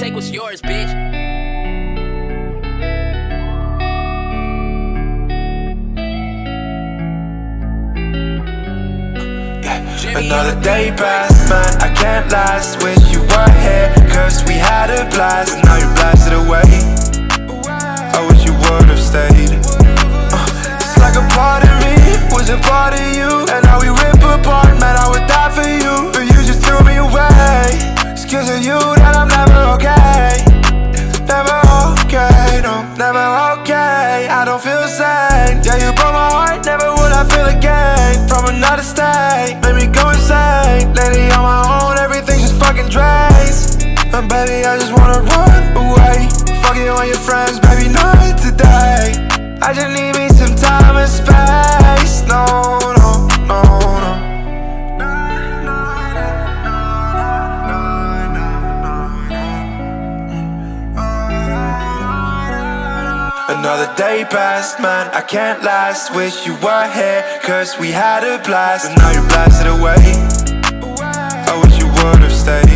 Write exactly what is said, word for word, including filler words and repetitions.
take what's yours, bitch. Another day passed, man, I can't last. Wish you were here, cause we had a blast. But now you blasted away. I wish you would've stayed. uh, It's like a part of me was a part of you, and now we rip apart, man, I would die for you. But you just threw me away. It's cause of you that I'm never okay. Never okay, no, never okay. I don't feel sane. Yeah, you broke my heart, never will I feel again. From another state, made me go insane. Lately on my own, everything just fucking drains. And baby, I just wanna run away. Fuck you and your friends, baby, not today. I just need me some time and space. No, no, no, no. Another day passed, man, I can't last. Wish you were here, cause we had a blast. But now you blasted away. I wish you would've stayed.